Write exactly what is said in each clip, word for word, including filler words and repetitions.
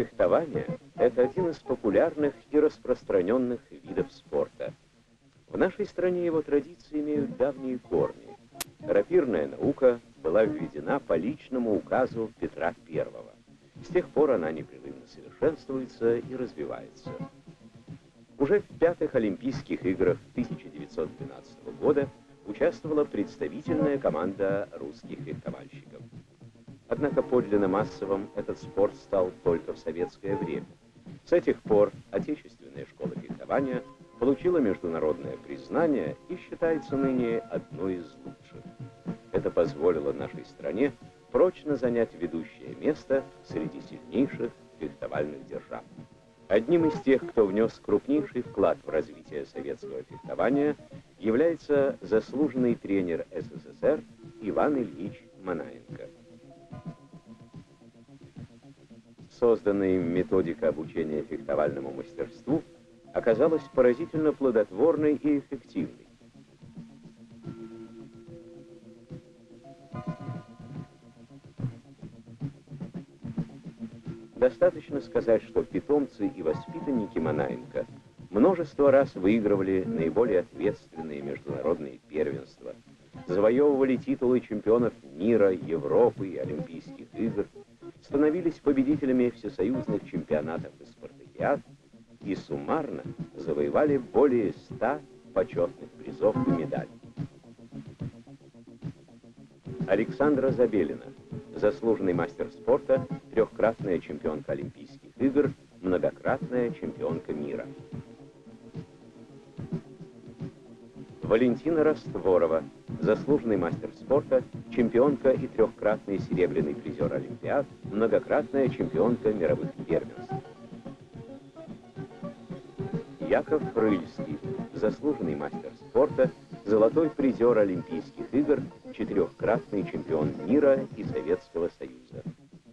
Фехтование – это один из популярных и распространенных видов спорта. В нашей стране его традиции имеют давние корни. Рапирная наука была введена по личному указу Петра Первого. С тех пор она непрерывно совершенствуется и развивается. Уже в пятых Олимпийских играх тысяча девятьсот двенадцатого года участвовала представительная команда русских фехтовальщиков. Однако подлинно массовым этот спорт стал только в советское время. С этих пор отечественная школа фехтования получила международное признание и считается ныне одной из лучших. Это позволило нашей стране прочно занять ведущее место среди сильнейших фехтовальных держав. Одним из тех, кто внес крупнейший вклад в развитие советского фехтования, является заслуженный тренер СССР Иван Ильич Манаенко. Созданная им методика обучения фехтовальному мастерству оказалась поразительно плодотворной и эффективной. Достаточно сказать, что питомцы и воспитанники Манаенко множество раз выигрывали наиболее ответственные международные первенства, завоевывали титулы чемпионов мира, Европы и Олимпийских игр, становились победителями всесоюзных чемпионатов и спартакиад и суммарно завоевали более ста почетных призов и медалей. Александра Забелина, заслуженный мастер спорта, трехкратная чемпионка Олимпийских игр, многократная чемпионка мира. Валентина Растворова, заслуженный мастер спорта, чемпионка и трехкратный серебряный призер Олимпиад, многократная чемпионка мировых первенств. Яков Рыльский, заслуженный мастер спорта, золотой призер Олимпийских игр, четырехкратный чемпион мира и Советского Союза.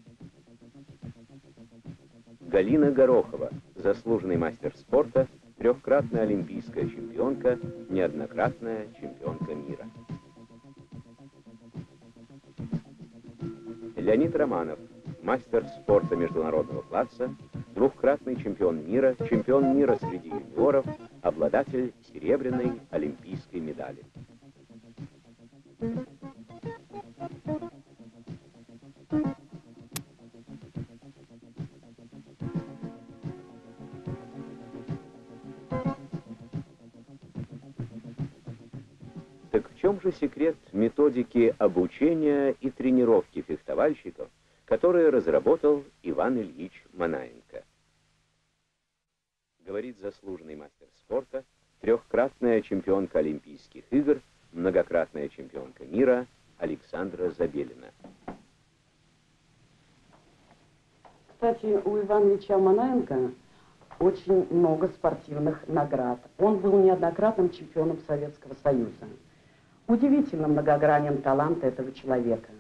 Галина Горохова, заслуженный мастер спорта, трехкратная олимпийская чемпионка, неоднократная чемпионка мира. Леонид Романов, мастер спорта международного класса, двухкратный чемпион мира, чемпион мира среди юниоров, обладатель серебряной олимпийской медали. Так в чем же секрет методики обучения и тренировки фехтовальщиков, которые разработал Иван Ильич Манаенко? Говорит заслуженный мастер спорта, трехкратная чемпионка Олимпийских игр, многократная чемпионка мира Александра Забелина. Кстати, у Ивана Ильича Манаенко очень много спортивных наград. Он был неоднократным чемпионом Советского Союза. Удивительно многогранен талант этого человека.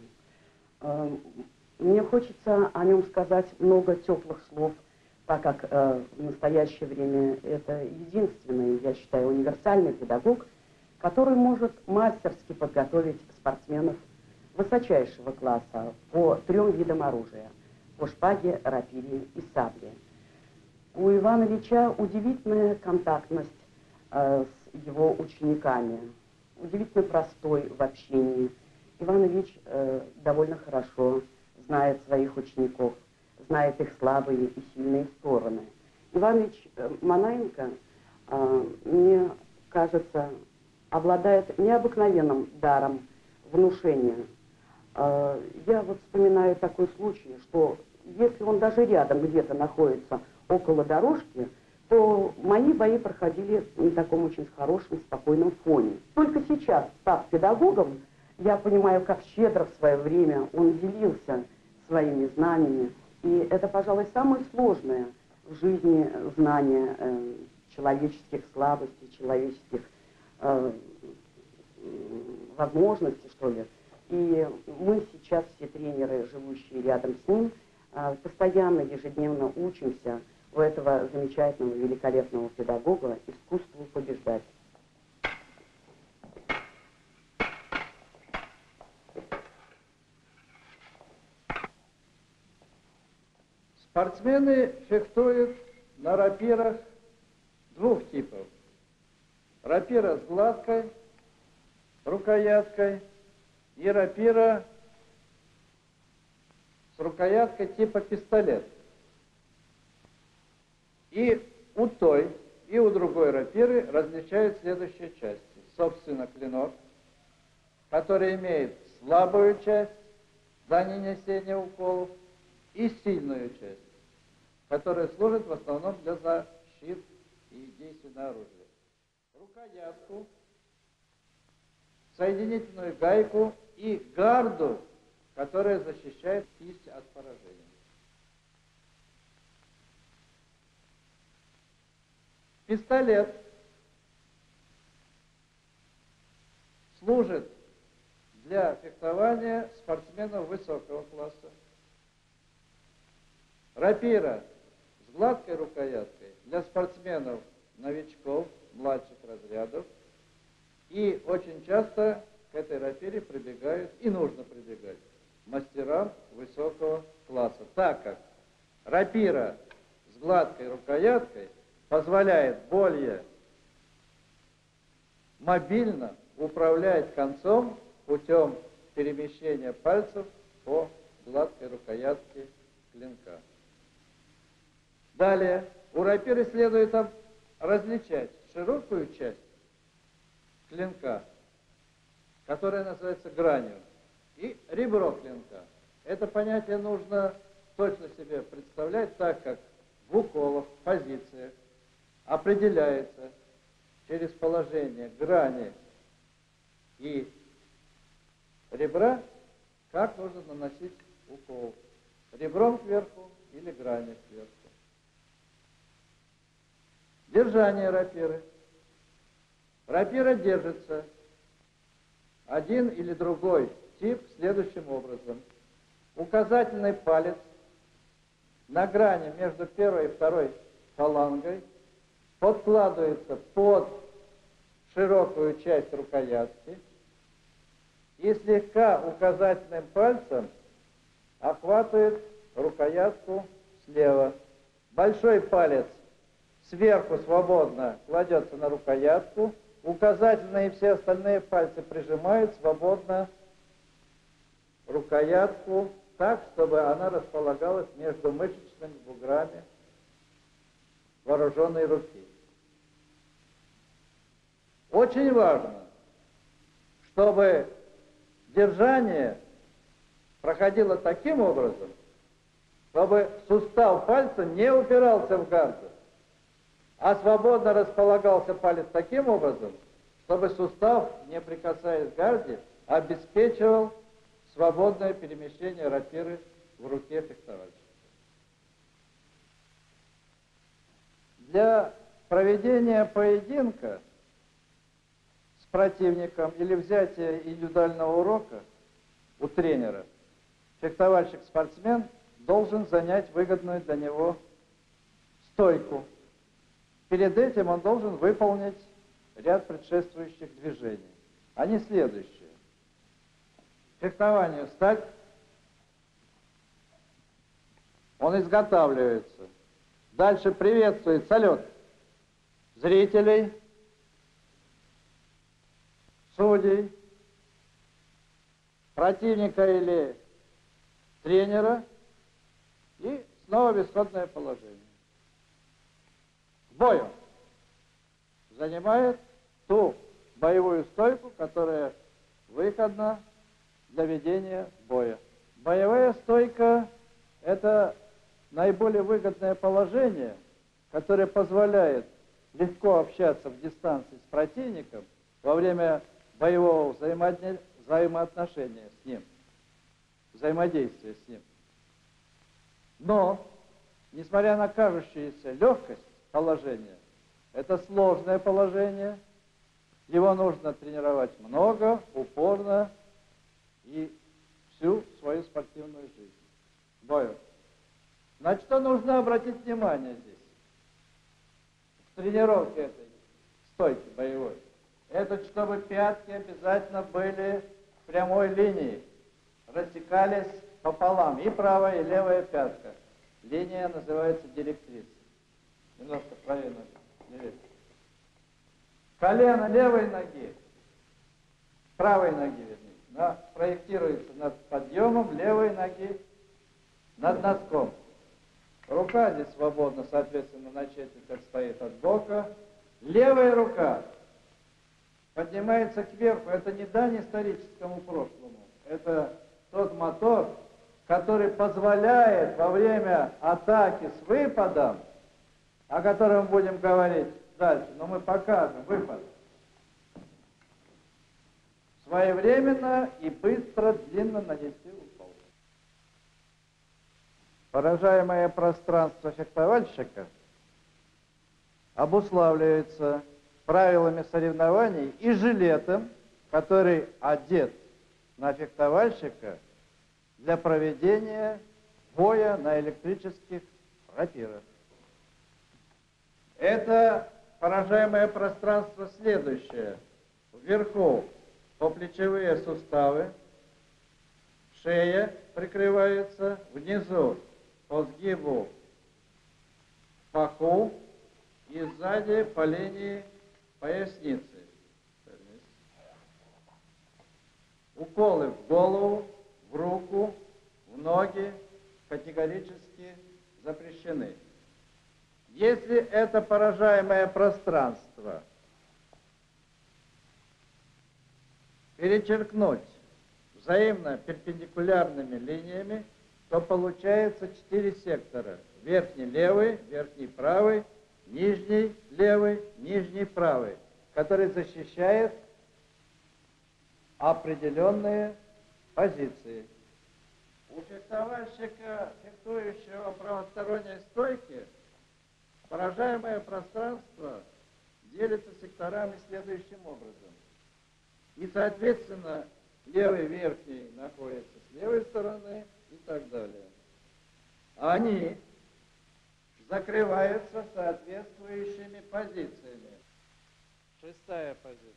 Мне хочется о нем сказать много теплых слов, так как э, в настоящее время это единственный, я считаю, универсальный педагог, который может мастерски подготовить спортсменов высочайшего класса по трем видам оружия: по шпаге, рапире и сабле. У Ивана Ильича удивительная контактность э, с его учениками, удивительно простой в общении. Иван Ильич э, довольно хорошо знает своих учеников, знает их слабые и сильные стороны. Иван Ильич Манаенко, э, мне кажется, обладает необыкновенным даром внушения. Э, я вот вспоминаю такой случай, что если он даже рядом где-то находится около дорожки, то мои бои проходили на таком очень хорошем, спокойном фоне. Только сейчас, став педагогом, я понимаю, как щедро в свое время он делился своими знаниями. И это, пожалуй, самое сложное в жизни знание э, человеческих слабостей, человеческих э, возможностей, что ли. И мы сейчас, все тренеры, живущие рядом с ним, э, постоянно, ежедневно учимся у этого замечательного, великолепного педагога искусству побеждать. Спортсмены фехтуют на рапирах двух типов. Рапира с гладкой рукояткой и рапира с рукояткой типа пистолет. И у той, и у другой рапиры различают следующие части. Собственно, клинок, который имеет слабую часть за нанесение уколов, и сильную часть, которая служит в основном для защиты и действий на оружие. Рукоятку, соединительную гайку и гарду, которая защищает кисть от поражения. Пистолет служит для фехтования спортсменов высокого класса. Рапира с гладкой рукояткой для спортсменов новичков, младших разрядов. И очень часто к этой рапире прибегают, и нужно прибегать, мастерам высокого класса, так как рапира с гладкой рукояткой позволяет более мобильно управлять концом путем перемещения пальцев по гладкой рукоятке клинка. Далее, у рапиры следует различать широкую часть клинка, которая называется гранью, и ребро клинка. Это понятие нужно точно себе представлять, так как в уколах, позициях определяется через положение грани и ребра, как нужно наносить укол. Ребром кверху или гранью кверху. Держание рапиры. Рапира держится один или другой тип следующим образом. Указательный палец на грани между первой и второй фалангой подкладывается под широкую часть рукоятки и слегка указательным пальцем охватывает рукоятку слева. Большой палец сверху свободно кладется на рукоятку, указательные и все остальные пальцы прижимают свободно рукоятку так, чтобы она располагалась между мышечными буграми вооруженной руки. Очень важно, чтобы держание проходило таким образом, чтобы сустав пальца не упирался в гарду, а свободно располагался палец таким образом, чтобы сустав, не прикасаясь к гарде, обеспечивал свободное перемещение рапиры в руке фехтовальщика. Для проведения поединка с противником или взятия индивидуального урока у тренера фехтовальщик-спортсмен должен занять выгодную для него стойку. Перед этим он должен выполнить ряд предшествующих движений. Они следующие. Фехтование встать. Он изготавливается. Дальше приветствует салют зрителей, судей, противника или тренера и снова в исходное положение. Бою занимает ту боевую стойку, которая выгодна для ведения боя. Боевая стойка – это наиболее выгодное положение, которое позволяет легко общаться в дистанции с противником во время боевого взаимоотношения с ним, взаимодействия с ним. Но, несмотря на кажущуюся легкость положения, это сложное положение, его нужно тренировать много, упорно и всю свою спортивную жизнь. Бою. На что нужно обратить внимание здесь? В тренировке этой стойки боевой. Это чтобы пятки обязательно были в прямой линии, рассекались пополам, и правая, и левая пятка. линия называется директрисой. Немножко правее ноги. Левее. Колено левой ноги, правой ноги, вернее, на, проектируется над подъемом левой ноги над носком. Рука здесь свободна, соответственно, на четверть стоит от бока. Левая рука поднимается кверху. Это не дань историческому прошлому. Это тот мотор, который позволяет во время атаки с выпадом, о котором будем говорить дальше, но мы покажем выпад, своевременно и быстро, длинно нанести укол. Поражаемое пространство фехтовальщика обуславливается правилами соревнований и жилетом, который одет на фехтовальщика для проведения боя на электрических рапирах. Это поражаемое пространство следующее. Вверху поплечевые суставы, шея прикрывается, внизу по сгибу паху и сзади по линии поясницы. Уколы в голову, в руку, в ноги категорически запрещены. Если это поражаемое пространство перечеркнуть взаимно перпендикулярными линиями, то получается четыре сектора. Верхний левый, верхний правый, нижний левый, нижний правый, который защищает определенные позиции. У фехтовальщика, фехтующего правосторонней стойки, поражаемое пространство делится секторами следующим образом. И, соответственно, левый верхний находится с левой стороны и так далее. Они закрываются соответствующими позициями. Шестая позиция.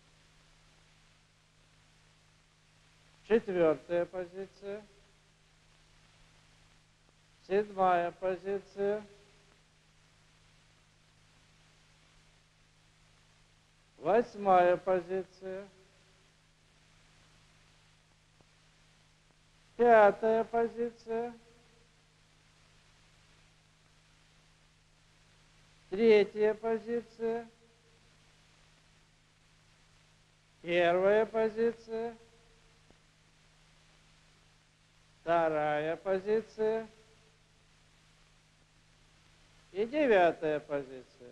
Четвертая позиция. Седьмая позиция. Восьмая позиция. Пятая позиция. Третья позиция. Первая позиция. Вторая позиция. И девятая позиция.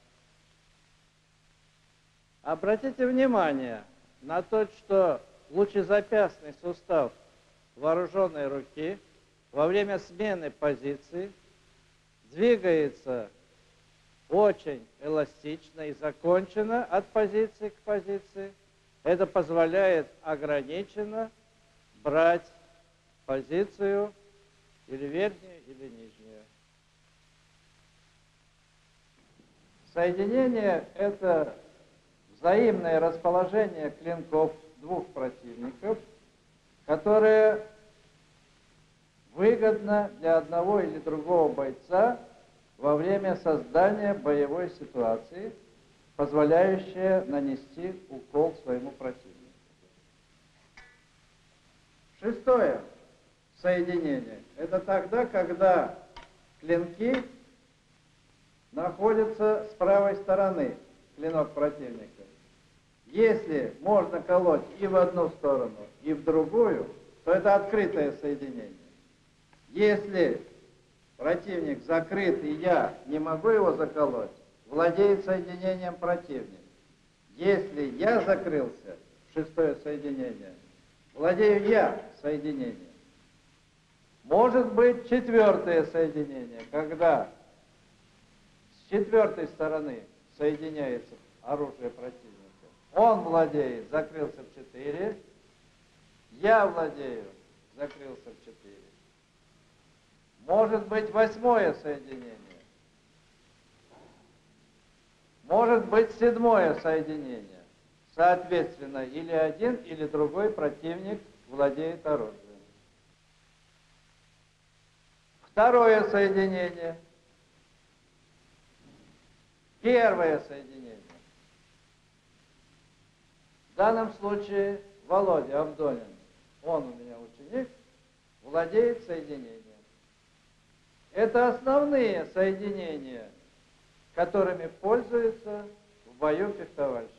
Обратите внимание на то, что лучезапястный сустав вооруженной руки во время смены позиции двигается очень эластично и закончено от позиции к позиции. Это позволяет ограниченно брать позицию или верхнюю, или нижнюю. Соединение – это взаимное расположение клинков двух противников, которое выгодно для одного или другого бойца во время создания боевой ситуации, позволяющая нанести укол своему противнику. Шестое соединение – это тогда, когда клинки находятся с правой стороны, клинок противника. Если можно колоть и в одну сторону, и в другую, то это открытое соединение. Если противник закрыт, и я не могу его заколоть, владеет соединением противник. Если я закрылся, шестое соединение, владею я соединением. Может быть четвертое соединение, когда с четвертой стороны соединяется оружие противника. Он владеет, закрылся в четыре, я владею, закрылся в четыре. Может быть восьмое соединение. Может быть седьмое соединение. Соответственно, или один, или другой противник владеет оружием. Второе соединение. Первое соединение. В данном случае Володя Авдонин, он у меня ученик, владеет соединением. Это основные соединения, которыми пользуются в бою фехтовальщики.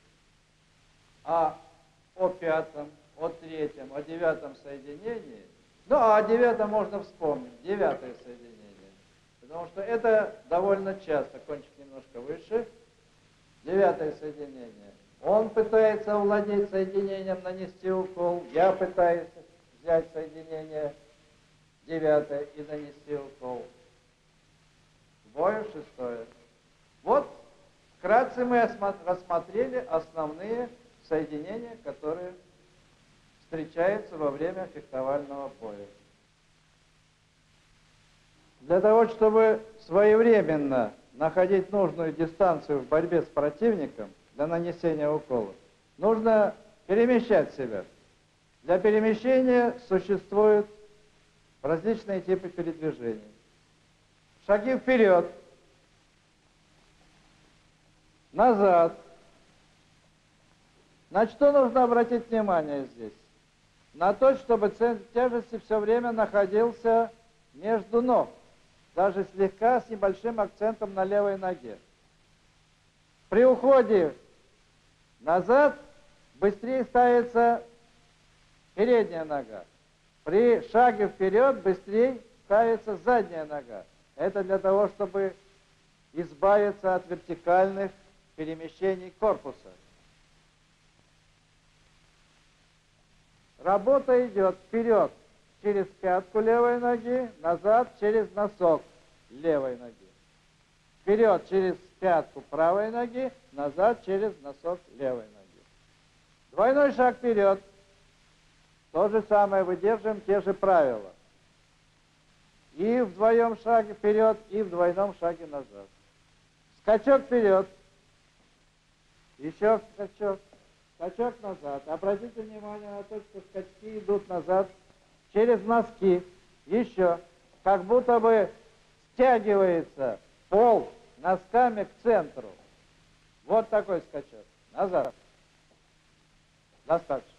А о пятом, о третьем, о девятом соединении, ну а о девятом можно вспомнить, девятое соединение. Потому что это довольно часто, кончик немножко выше, девятое соединение. Он пытается овладеть соединением, нанести укол. Я пытаюсь взять соединение девятое и нанести укол. В бою шестое. Вот вкратце мы рассмотрели основные соединения, которые встречаются во время фехтовального боя. Для того, чтобы своевременно находить нужную дистанцию в борьбе с противником для нанесения уколов, нужно перемещать себя. Для перемещения существуют различные типы передвижений. Шаги вперед, назад. На что нужно обратить внимание здесь? На то, чтобы центр тяжести все время находился между ног, даже слегка с небольшим акцентом на левой ноге. При уходе назад быстрее ставится передняя нога. При шаге вперед быстрее ставится задняя нога. Это для того, чтобы избавиться от вертикальных перемещений корпуса. Работа идет вперед через пятку левой ноги, назад через носок левой ноги. Вперед через пятку правой ноги, назад через носок левой ноги. Двойной шаг вперед. То же самое, выдерживаем те же правила. И в двоем шаге вперед, и в двойном шаге назад. Скачок вперед. Еще скачок. Скачок назад. Обратите внимание на то, что скачки идут назад через носки. Еще. Как будто бы стягивается пол носками к центру. Вот такой скачок. Назад. Достаточно.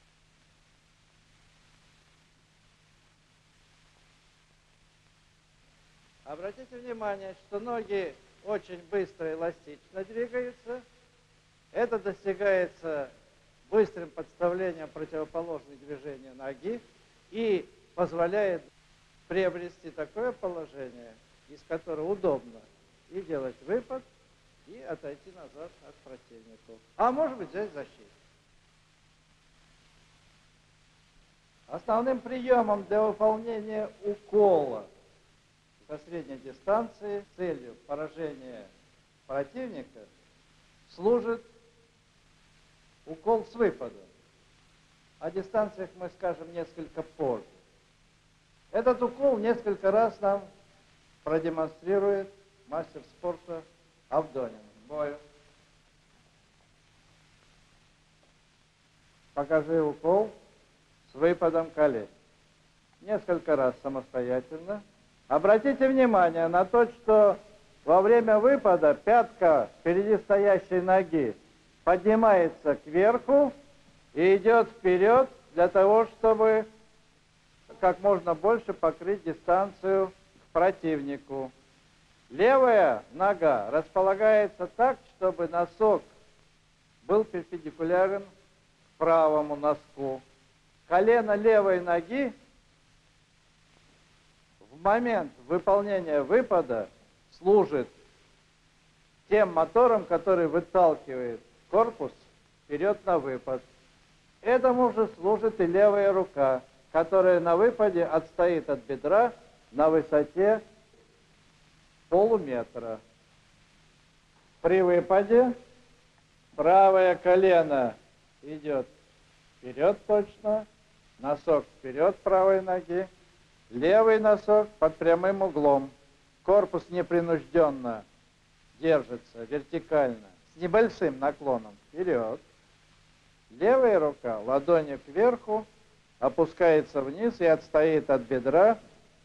Обратите внимание, что ноги очень быстро и эластично двигаются. Это достигается быстрым подставлением противоположных движений ноги и позволяет приобрести такое положение, из которого удобно и делать выпад, и отойти назад от противника. А может быть, взять защиту. Основным приемом для выполнения укола со средней дистанции с целью поражения противника служит укол с выпадом. О дистанциях мы скажем несколько позже. Этот укол несколько раз нам продемонстрирует мастер спорта Авдонин. Бою. Покажи укол с выпадом колен. Несколько раз самостоятельно. Обратите внимание на то, что во время выпада пятка впереди стоящей ноги поднимается кверху и идет вперед для того, чтобы как можно больше покрыть дистанцию к противнику. Левая нога располагается так, чтобы носок был перпендикулярен к правому носку. Колено левой ноги в момент выполнения выпада служит тем мотором, который выталкивает корпус вперед на выпад. Этому же служит и левая рука, которая на выпаде отстоит от бедра на высоте полуметра. При выпаде правое колено идет вперед точно, носок вперед правой ноги, левый носок под прямым углом. Корпус непринужденно держится вертикально, с небольшим наклоном вперед. Левая рука ладонью кверху опускается вниз и отстоит от бедра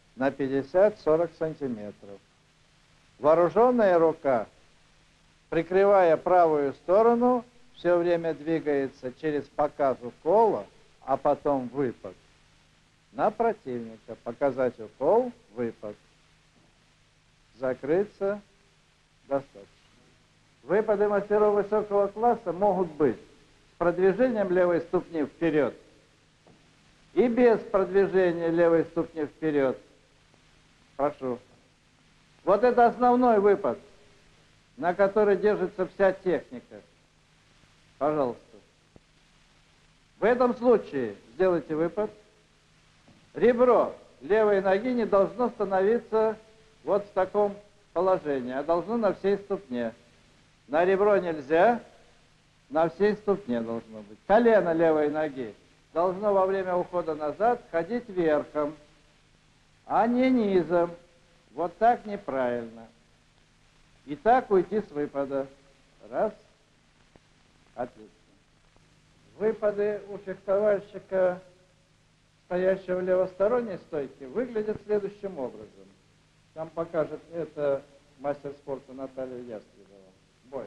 на пятьдесят-сорок сантиметров. Вооруженная рука, прикрывая правую сторону, все время двигается через показ укола, а потом выпад на противника. Показать укол, выпад. Закрыться достаточно. Выпады мастеров высокого класса могут быть с продвижением левой ступни вперед и без продвижения левой ступни вперед. Прошу. Вот это основной выпад, на который держится вся техника. Пожалуйста. В этом случае сделайте выпад. Ребро левой ноги не должно становиться вот в таком положении, а должно на всей ступне. На ребро нельзя, на всей ступне должно быть. Колено левой ноги должно во время ухода назад ходить верхом, а не низом. Вот так неправильно. И так уйти с выпада. Раз. Отлично. Выпады у фехтовальщика, стоящего в левосторонней стойке, выглядят следующим образом. Нам покажет это мастер спорта Наталья Ястребова. Бой.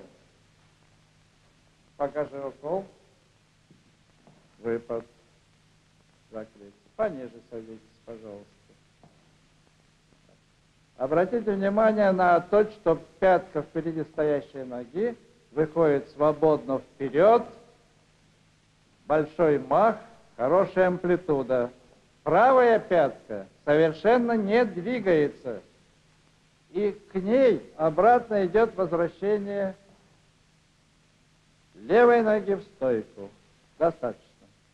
Покажи укол. Выпад. Закрыть. Пониже садитесь, пожалуйста. Обратите внимание на то, что пятка впереди стоящей ноги выходит свободно вперед. Большой мах, хорошая амплитуда. Правая пятка совершенно не двигается. И к ней обратно идет возвращение левой ноги в стойку. Достаточно.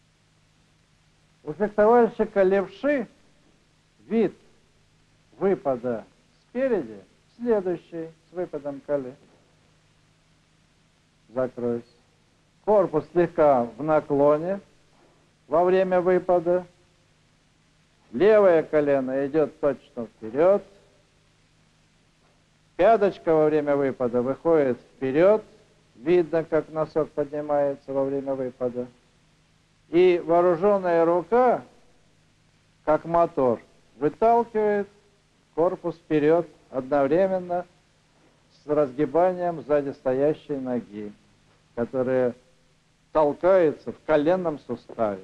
У фехтовальщика левши вид выпада спереди следующий с выпадом колен. Закройся. Корпус слегка в наклоне во время выпада. Левое колено идет точно вперед. Пяточка во время выпада выходит вперед. Видно, как носок поднимается во время выпада. И вооруженная рука, как мотор, выталкивает корпус вперед одновременно с разгибанием сзади стоящей ноги, которая толкается в коленном суставе.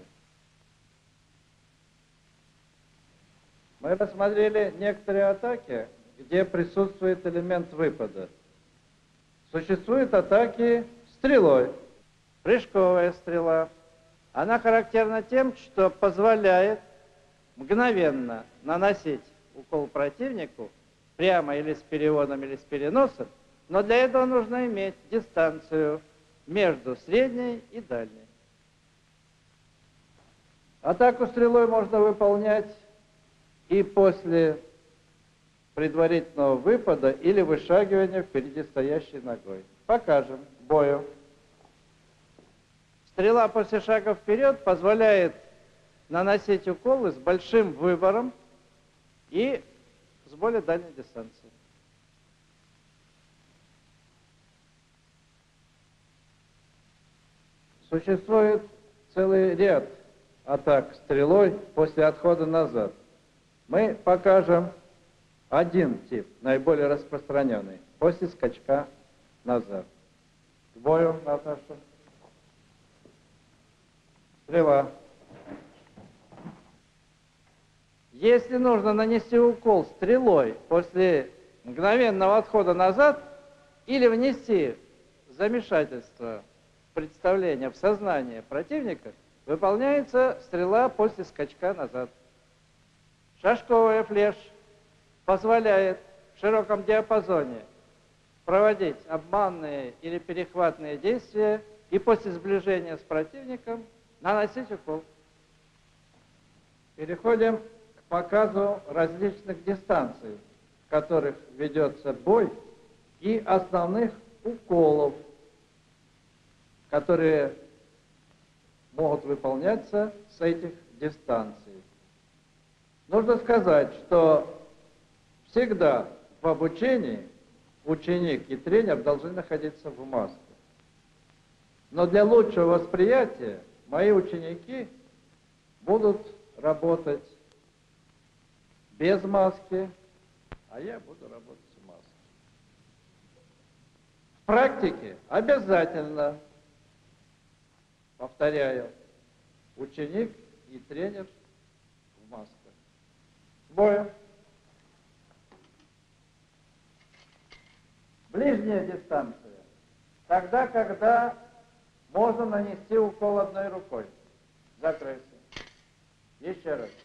Мы рассмотрели некоторые атаки, где присутствует элемент выпада. Существуют атаки стрелой. Прыжковая стрела. Она характерна тем, что позволяет мгновенно наносить укол противнику, прямо или с переводом, или с переносом, но для этого нужно иметь дистанцию между средней и дальней. Атаку стрелой можно выполнять и после предварительного выпада или вышагивания впереди стоящей ногой. Покажем бою. Стрела после шага вперед позволяет наносить уколы с большим выбором и с более дальней дистанции. Существует целый ряд атак стрелой после отхода назад. Мы покажем один тип, наиболее распространенный, после скачка назад. К бою, Наташа. Стрела. Если нужно нанести укол стрелой после мгновенного отхода назад или внести замешательство представления в сознание противника, выполняется стрела после скачка назад. Шажковая флеш позволяет в широком диапазоне проводить обманные или перехватные действия и после сближения с противником наносить укол. Переходим к показу различных дистанций, в которых ведется бой, и основных уколов, которые могут выполняться с этих дистанций. Нужно сказать, что всегда в обучении ученик и тренер должны находиться в маске. Но для лучшего восприятия мои ученики будут работать без маски, а я буду работать в маске. В практике обязательно, повторяю, ученик и тренер в масках. Бою. Ближняя дистанция. Тогда, когда можно нанести укол одной рукой. Закройся. Еще раз.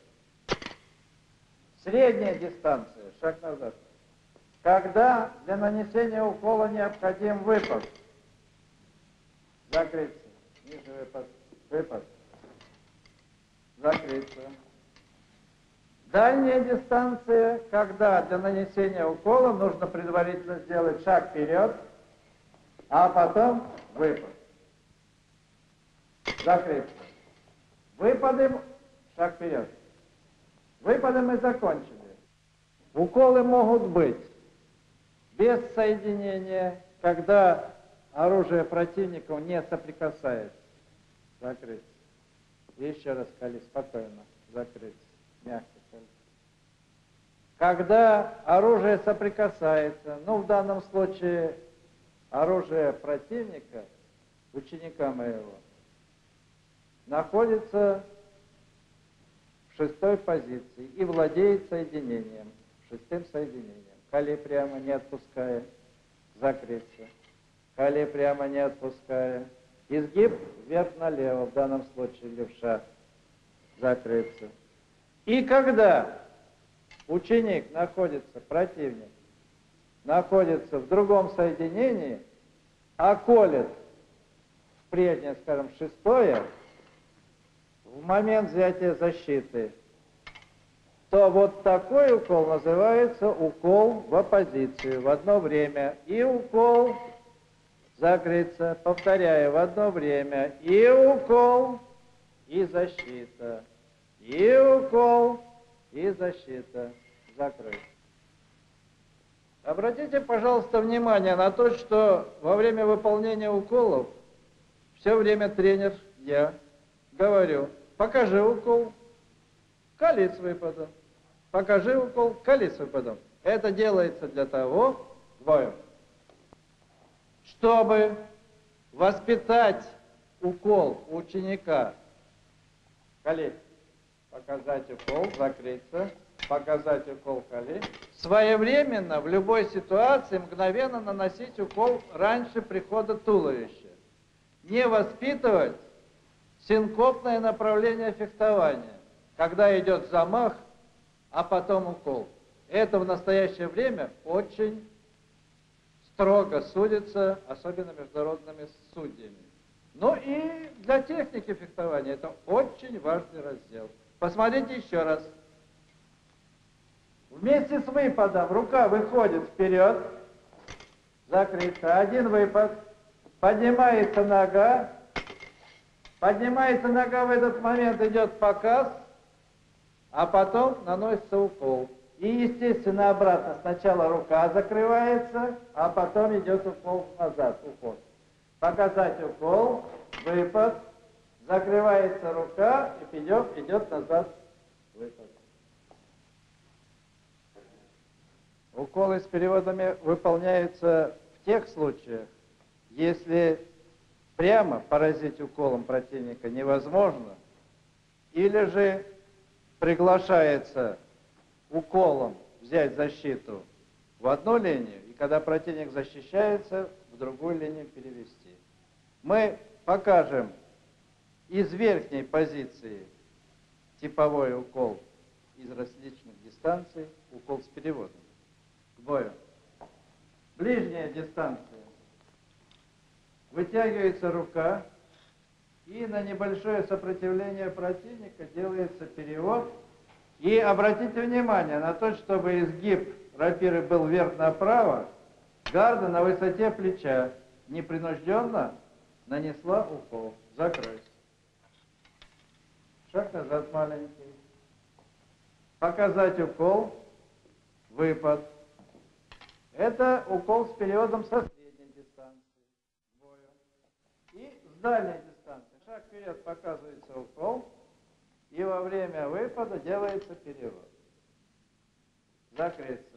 Средняя дистанция. Шаг назад. Когда для нанесения укола необходим выпад. Закрыться. Ниже выпад. Выпад. Закрыться. Дальняя дистанция, когда для нанесения укола нужно предварительно сделать шаг вперед, а потом выпад. Закрыться. Выпадем, шаг вперед. Выпадом мы закончили. Уколы могут быть без соединения, когда оружие противника не соприкасается. Закрыться. Еще раз коли, спокойно. Закрыться. Мягко коли. Когда оружие соприкасается, ну в данном случае оружие противника, ученика моего, находится в шестой позиции и владеет соединением, шестым соединением. Коли прямо не отпуская, закрыться. Коли прямо не отпуская. Изгиб вверх-налево, в данном случае левша, закрыться. И когда ученик находится, противник, находится в другом соединении, а колет в прежнее, скажем, шестое, в момент взятия защиты, то вот такой укол называется укол в оппозицию, в одно время. И укол, закрыться, повторяю, в одно время. И укол, и защита. И укол, и защита. Закрыть. Обратите, пожалуйста, внимание на то, что во время выполнения уколов все время тренер, я, говорю, покажи укол, коли с выпадом. Покажи укол, коли с выпадом. Это делается для того, бою, чтобы воспитать укол у ученика. Коли, показать укол, закрыться, показать укол, коли. Своевременно, в любой ситуации, мгновенно наносить укол раньше прихода туловища. Не воспитывать синкопное направление фехтования, когда идет замах, а потом укол. Это в настоящее время очень строго судится, особенно международными судьями. Ну и для техники фехтования это очень важный раздел. Посмотрите еще раз. Вместе с выпадом рука выходит вперед, закрыта, один выпад, поднимается нога, поднимается нога, в этот момент идет показ, а потом наносится укол. И, естественно, обратно. Сначала рука закрывается, а потом идет укол назад, уход. Показать укол, выпад, закрывается рука, и идет, идет назад, выпад. Уколы с переводами выполняются в тех случаях, если прямо поразить уколом противника невозможно, или же приглашается уколом взять защиту в одну линию, и когда противник защищается, в другую линию перевести. Мы покажем из верхней позиции типовой укол из различных дистанций, укол с переводом. К бою. Ближняя дистанция. Вытягивается рука, и на небольшое сопротивление противника делается перевод. И обратите внимание на то, чтобы изгиб рапиры был вверх-направо, гарда на высоте плеча непринужденно нанесла укол. Закройся. Шаг назад маленький. Показать укол. Выпад. Это укол с переводом со средней дистанции. Бою. И с дальней дистанции. Шаг вперед, показывается укол. И во время выпада делается перевод. закрыться.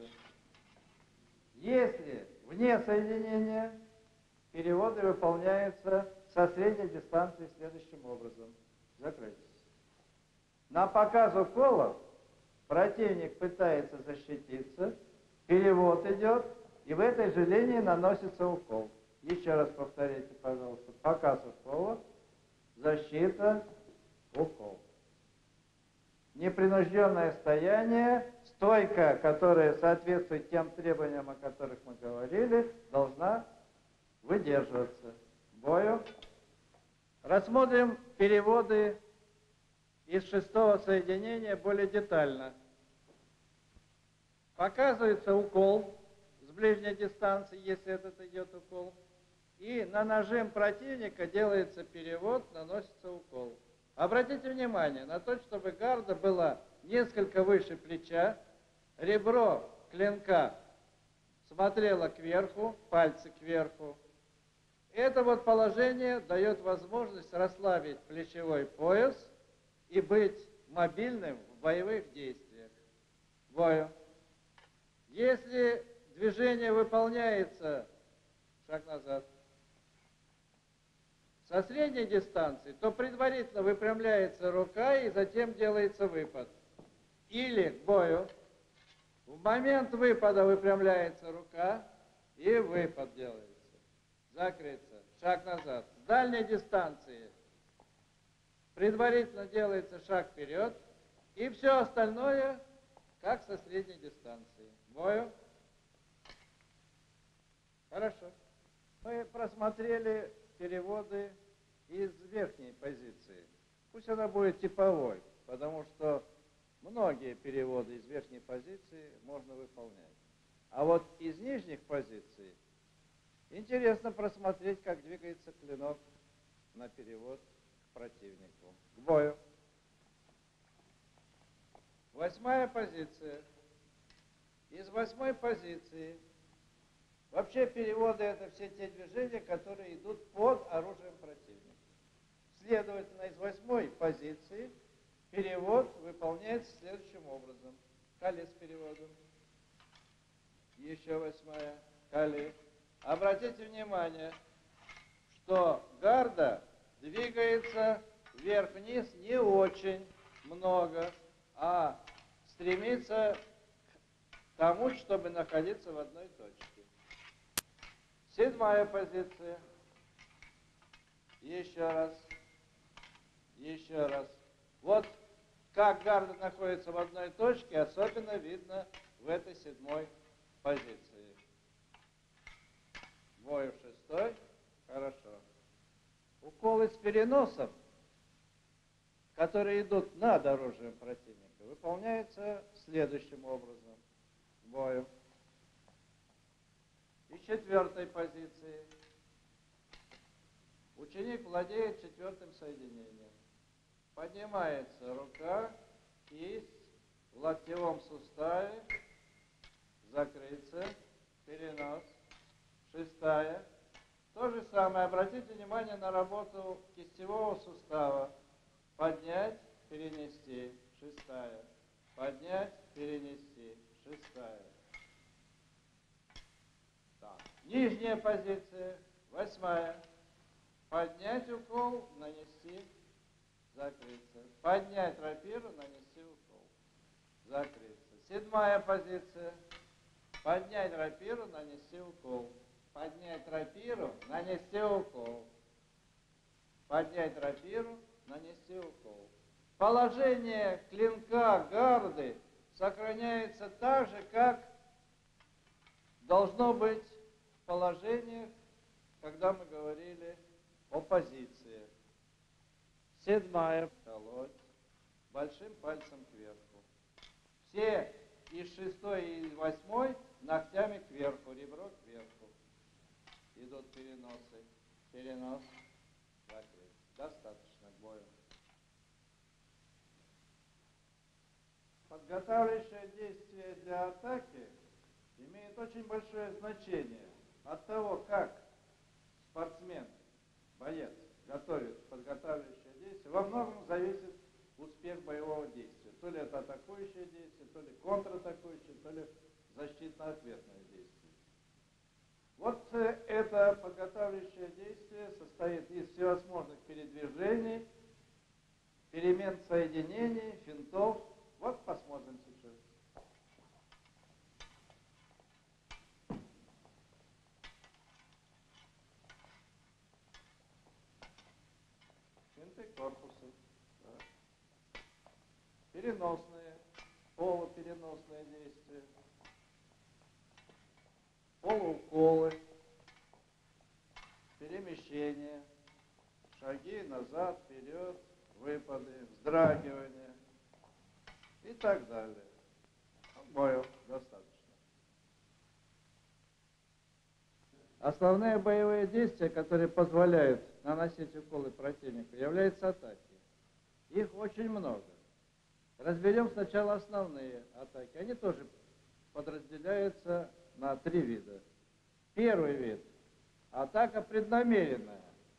Если вне соединения, переводы выполняются со средней дистанции следующим образом. Закрыться. На показ уколов противник пытается защититься, перевод идет, и в этой же линии наносится укол. Еще раз повторите, пожалуйста. Показ укола, защита, укол. Непринужденное стояние, стойка, которая соответствует тем требованиям, о которых мы говорили, должна выдерживаться. Бою. Рассмотрим переводы из шестого соединения более детально. Показывается укол с ближней дистанции, если этот идет укол. И на нажим противника делается перевод, наносится укол. Обратите внимание на то, чтобы гарда была несколько выше плеча, ребро клинка смотрело кверху, пальцы кверху. Это вот положение дает возможность расслабить плечевой пояс и быть мобильным в боевых действиях. Бою. Если движение выполняется, шаг назад, со средней дистанции, то предварительно выпрямляется рука и затем делается выпад. Или к бою. В момент выпада выпрямляется рука и выпад делается. Закрыться. Шаг назад. С дальней дистанции предварительно делается шаг вперед. И все остальное, как со средней дистанции. Бою. Хорошо. Мы просмотрели переводы из верхней позиции. Пусть она будет типовой, потому что многие переводы из верхней позиции можно выполнять. А вот из нижних позиций интересно просмотреть, как двигается клинок на перевод к противнику. К бою. Восьмая позиция. Из восьмой позиции вообще переводы — это все те движения, которые идут под оружием противника. Следовательно, из восьмой позиции перевод выполняется следующим образом. Кали с переводом. Еще восьмая. Кали. Обратите внимание, что гарда двигается вверх-вниз не очень много, а стремится к тому, чтобы находиться в одной точке. Седьмая позиция. Еще раз. Еще раз. Вот как гарда находится в одной точке, особенно видно в этой седьмой позиции. Бой в шестой. Хорошо. Уколы с переносом, которые идут над оружием противника, выполняются следующим образом. Бою. И четвертой позиции. Ученик владеет четвертым соединением. Поднимается рука, кисть в локтевом суставе, закрыться, перенос. Шестая. То же самое. Обратите внимание на работу кистевого сустава. Поднять, перенести. Шестая. Поднять, перенести. Шестая. Так. Нижняя позиция. Восьмая. Поднять укол, нанести, закрыться. Поднять рапиру, нанести укол, закрыться. Седьмая позиция. Поднять рапиру, нанести укол. Поднять рапиру, нанести укол. Поднять рапиру, нанести укол. Положение клинка гарды сохраняется так же, как должно быть в положениях, когда мы говорили о позициях. Седьмая. Колоть. Большим пальцем кверху. Все из шестой и из восьмой ногтями кверху, ребро кверху. Идут переносы. Перенос. Закрыть. Достаточно к бою. Подготавливающее действие для атаки имеет очень большое значение от того, как спортсмен, боец готовит подготавливающее действие. Во многом зависит успех боевого действия. То ли это атакующее действие, то ли контратакующее, то ли защитно-ответное действие. Вот э, это подготавливающее действие состоит из всевозможных передвижений, перемен соединений, финтов. Вот посмотрим сейчас. Финты корпуса. Да. Переносные, полупереносные действия. Полууколы, перемещения, шаги назад, вперед, выпады, вздрагивания и так далее. Боев достаточно. Основные боевые действия, которые позволяют наносить уколы противнику, являются атаки. Их очень много. Разберем сначала основные атаки. Они тоже подразделяются на три вида. Первый вид – атака преднамеренная.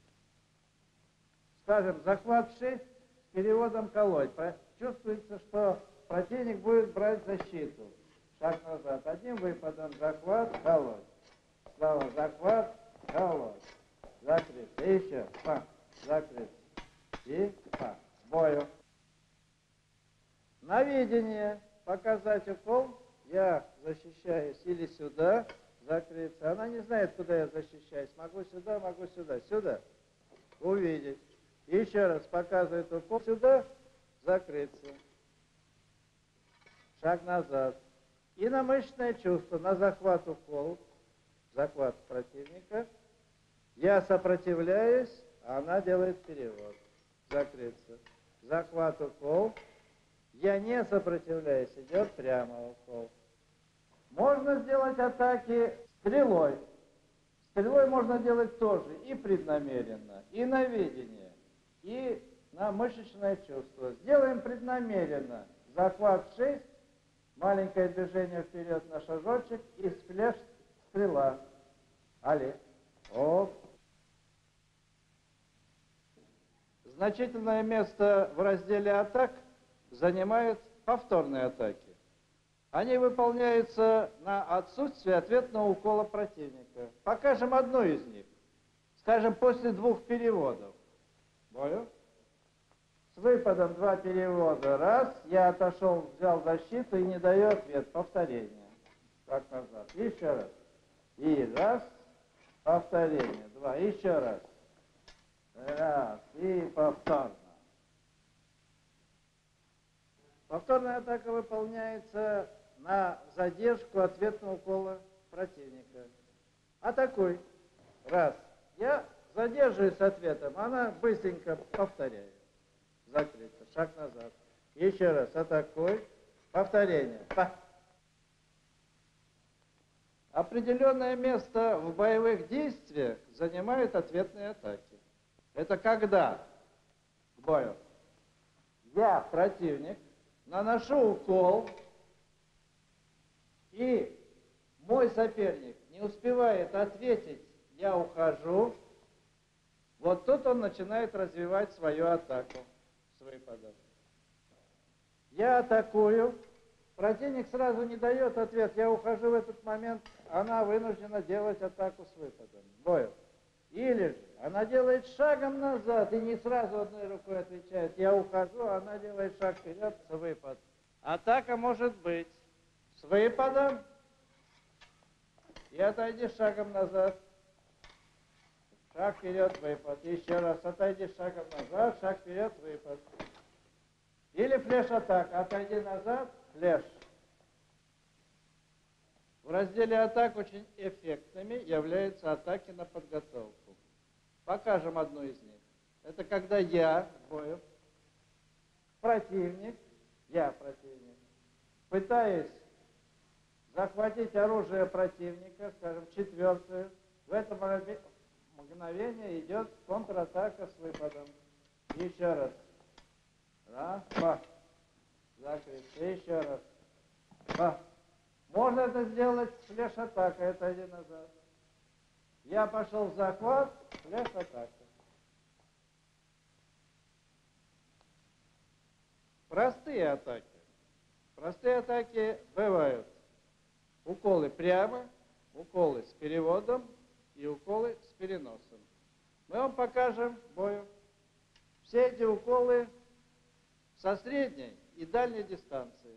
Скажем, захват шесть с переводом колоть. Чувствуется, что противник будет брать защиту. Шаг назад. Одним выпадом захват, колоть. Снова захват, колоть. Закрыть. И еще. Пах. Закрыть. И пах. Бою. Наведение. Показать укол. Я защищаюсь или сюда, закрыться. Она не знает, куда я защищаюсь. Могу сюда, могу сюда. Сюда. Увидеть. Еще раз показывает укол. Сюда, закрыться. Шаг назад. И на мышечное чувство, на захват укол. Захват противника. Я сопротивляюсь, а она делает перевод. Закрыться. Захват укол. Я не сопротивляюсь, идет прямо укол. Можно сделать атаки стрелой. Стрелой можно делать тоже и преднамеренно, и на видение, и на мышечное чувство. Сделаем преднамеренно. Захват шесть, маленькое движение вперед на шажочек и всплеск стрела. Али. Оп. Значительное место в разделе атак занимают повторные атаки. Они выполняются на отсутствие ответного укола противника. Покажем одну из них. Скажем, после двух переводов. Бою. С выпадом два перевода. Раз. Я отошел, взял защиту и не даю ответ. Повторение. Так назад. Еще раз. И раз. Повторение. Два. Еще раз. Раз. И повторно. Повторная атака выполняется на задержку ответного укола противника. Атакуй. Раз. Я задерживаюсь с ответом, она быстренько повторяет. Закрыто. Шаг назад. Еще раз. Атакуй. Повторение. Па. Определенное место в боевых действиях занимают ответные атаки. Это когда к бою я, противник, наношу укол, и мой соперник не успевает ответить, я ухожу, вот тут он начинает развивать свою атаку с выпадом. Я атакую, противник сразу не дает ответ, я ухожу в этот момент, она вынуждена делать атаку с выпадом. Бою. Или же она делает шагом назад и не сразу одной рукой отвечает. Я ухожу, а она делает шаг вперед с выпад. Атака может быть с выпадом и отойди шагом назад. Шаг вперед, выпад. Еще раз отойди шагом назад, шаг вперед, выпад. Или флеш-атака. Отойди назад, флеш. В разделе атак очень эффектными являются атаки на подготовку. Покажем одну из них. Это когда я, бою, противник, я противник, пытаюсь захватить оружие противника, скажем, четвертую. В это мгновение идет контратака с выпадом. Еще раз. Раз, два. Закрыть. Еще раз. Два. Можно это сделать с флеш-атакой, отойди назад. Я пошел в захват, флеш-атака. Простые атаки. Простые атаки бывают. Уколы прямо, уколы с переводом и уколы с переносом. Мы вам покажем бою. Все эти уколы со средней и дальней дистанции.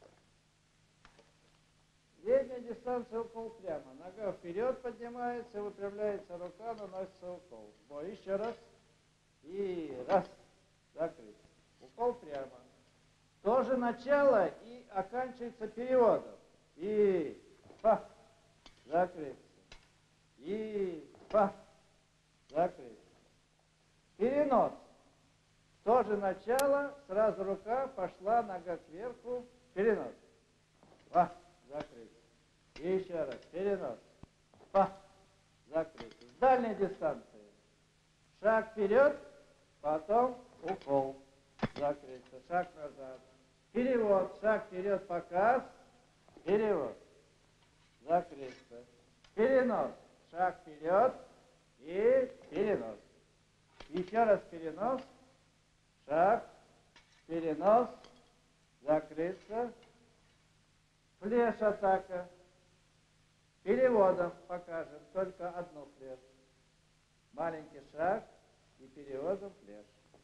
Средняя дистанция укол прямо. Нога вперед поднимается, выпрямляется рука, наносится укол. Бой. Еще раз. И раз. Закрыть. Укол прямо. Тоже начало и оканчивается переводом. И па. Закрыться. И па. Закрыться. Перенос. Тоже начало, сразу рука пошла, нога кверху. Перенос. Па. Закрыть. И еще раз. Перенос. Па. Закрыть. С дальней дистанции. Шаг вперед, потом укол. Закрыться. Шаг назад. Перевод. Шаг вперед, показ. Перевод. Закрыться. Перенос. Шаг вперед и перенос. Еще раз перенос. Шаг. Перенос. Закрыться. Флеш атака. Переводом покажем только одну флеш. Маленький шаг и переводом флеш.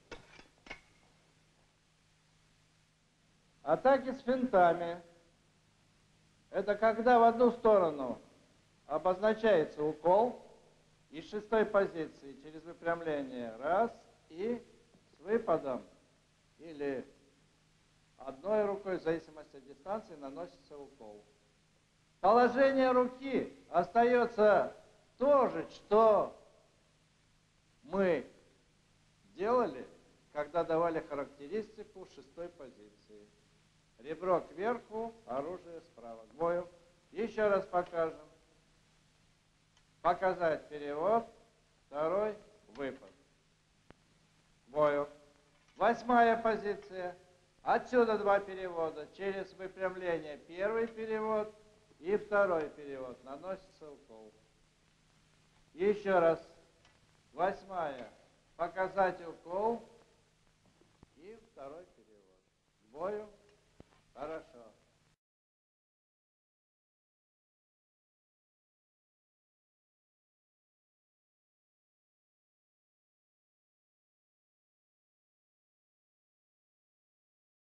Атаки с финтами. Это когда в одну сторону обозначается укол из шестой позиции через выпрямление раз и с выпадом или одной рукой, в зависимости от дистанции, наносится укол. Положение руки остается то же, что мы делали, когда давали характеристику шестой позиции. Ребро кверху, оружие справа. К бою. Еще раз покажем. Показать перевод, второй выпад. К бою. Восьмая позиция. Отсюда два перевода. Через выпрямление первый перевод и второй перевод. Наносится укол. Еще раз. Восьмая. Показать укол и второй перевод. К бою.